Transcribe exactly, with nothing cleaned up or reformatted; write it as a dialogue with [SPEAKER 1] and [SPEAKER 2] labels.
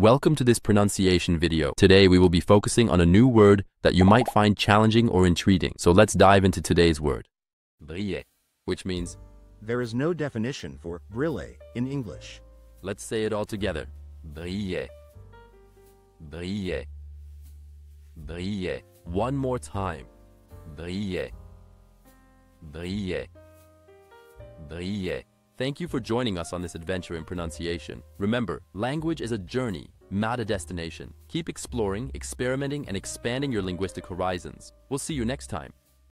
[SPEAKER 1] Welcome to this pronunciation video. Today we will be focusing on a new word that you might find challenging or intriguing. So let's dive into today's word. Briller, which means
[SPEAKER 2] There is no definition for briller in English.
[SPEAKER 1] let's say it all together. Briller. Briller. Briller. One more time. Briller. Briller. Briller. Thank you for joining us on this adventure in pronunciation. Remember, language is a journey, not a destination. Keep exploring, experimenting, and expanding your linguistic horizons. We'll see you next time.